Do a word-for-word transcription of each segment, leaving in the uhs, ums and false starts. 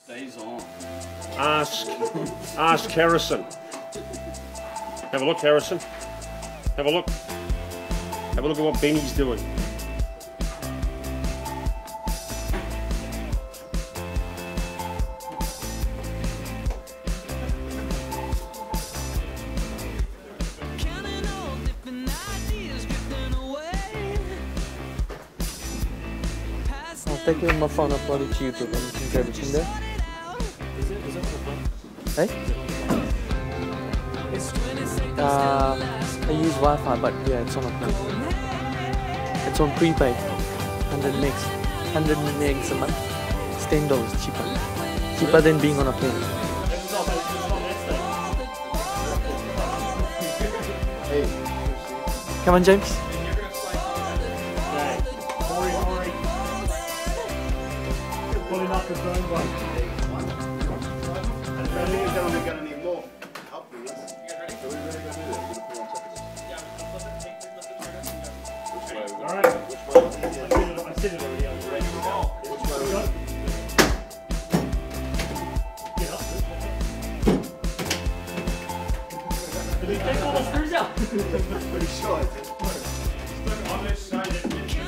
Days on. Ask, ask Harrison. Have a look, Harrison. Have a look. Have a look at what Benny's doing. I'll take my phone upload it to YouTube and you can grab it in there. Is it? Is it on Hey? Uh, I use Wi-Fi, but yeah, it's on a plan. It's on prepaid. one hundred megs. one hundred megs a month. It's ten dollars cheaper. Cheaper than being on a plane. Come on, James. Pulling up the phone one. And I think it's only going to need more. Up for this. Alright. I said it already. Which way? Get up. Did we take all the screws out? Pretty sure it's it. I'm just saying that.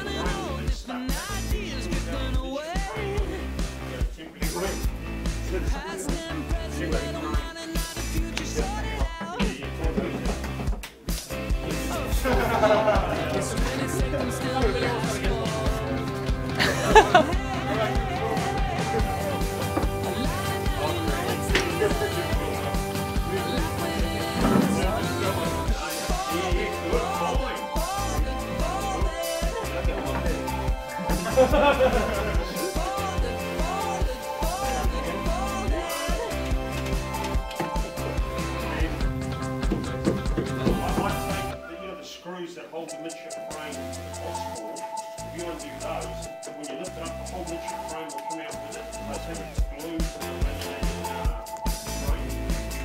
That hold the midship frame possible. If you want to do those, when you lift it up, the whole midship frame will come out with it. Let's have it glued to the uh, frame.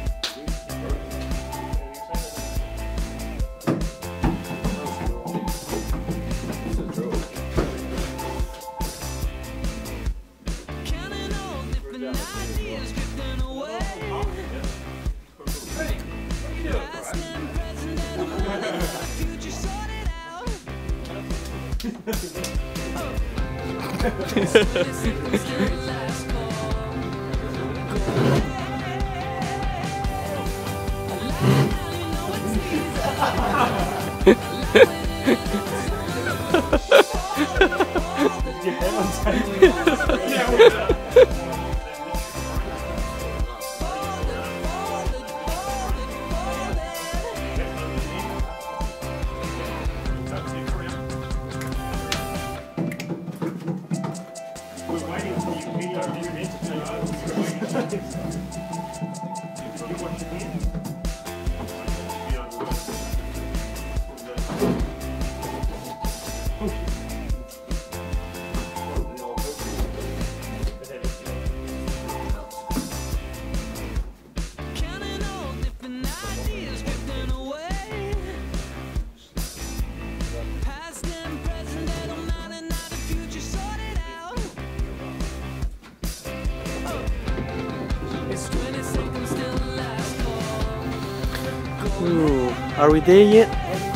Ooh, are we there yet?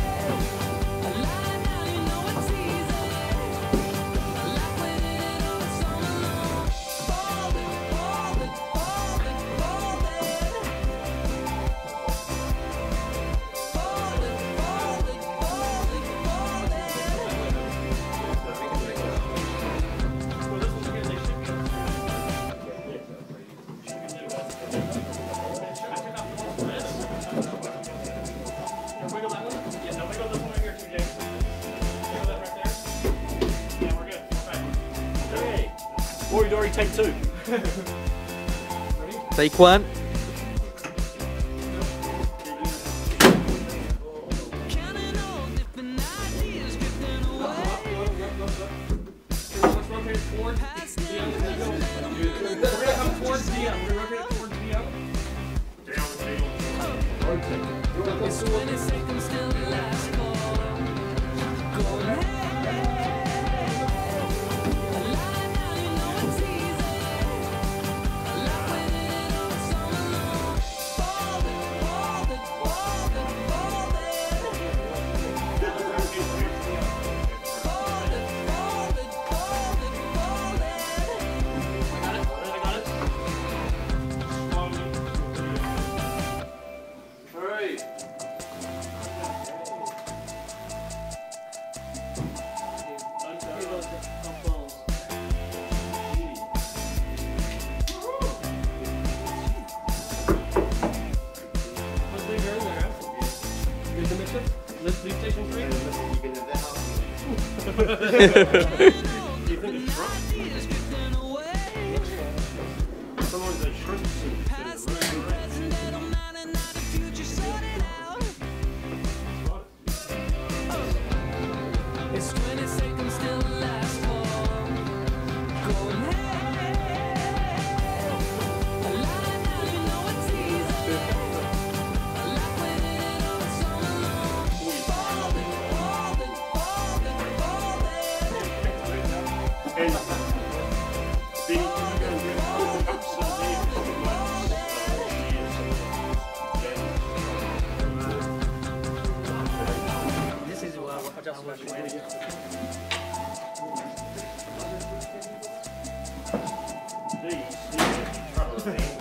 Or you'd already take two. Take one. it? Lift, lift station three? And listen, you can have that house. Do you think it's shrunk? Sometimes they shrink to the room. It's twenty seconds till the last call. Going hey, I lie now, you know it's easy. I like when it all so long. Falling, falling, falling, falling. And then you go and get ups and downs. This is what I just want to These, these are trouble things.